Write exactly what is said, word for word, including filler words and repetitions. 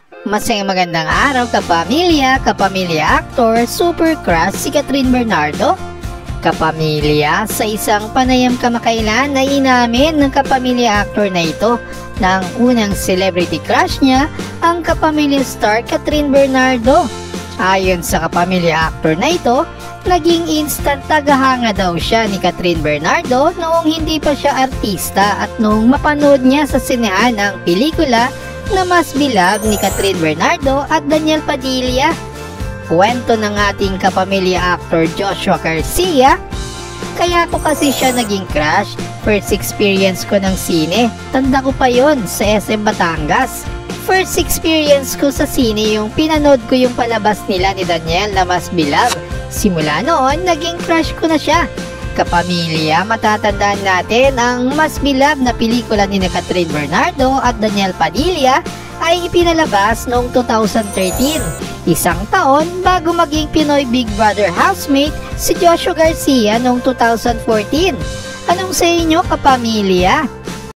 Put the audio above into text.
Masayang magandang araw kapamilya, kapamilya actor, super crush si Kathryn Bernardo. Kapamilya, sa isang panayam kamakailan na inamin ng kapamilya actor na ito na ang unang celebrity crush niya ang kapamilya star Kathryn Bernardo. Ayon sa kapamilya actor na ito, naging instant tagahanga daw siya ni Kathryn Bernardo noong hindi pa siya artista at noong mapanood niya sa sinehan ang pelikula na Mas Bilab ni Kathryn Bernardo at Daniel Padilla. Kwento ng ating kapamilya actor Joshua Garcia, kaya ko kasi siya naging crush, first experience ko ng sine, tanda ko pa yon sa S M Batangas. First experience ko sa sine yung pinanood ko yung palabas nila ni Daniel na Mas Bilab. Simula noon, naging crush ko na siya. Kapamilya, matatandaan natin ang Mas Bilab na pelikula ni Kathryn Bernardo at Daniel Padilla ay ipinalabas noong two thousand thirteen. Isang taon bago maging Pinoy Big Brother housemate si Joshua Garcia noong two thousand fourteen. Anong sa inyo kapamilya?